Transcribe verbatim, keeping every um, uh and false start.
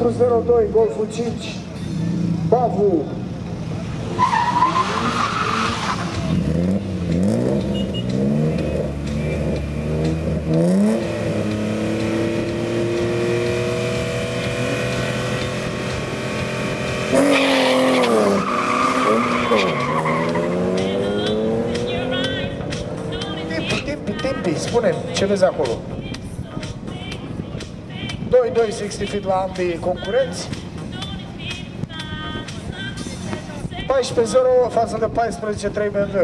patru zero doi, Golful cinci, Bavu. Timpi, timpi, timpi, spune ce vezi acolo. doi doi șaizeci feet la ambii concurenți. paisprezece zero față de paisprezece trei B M W.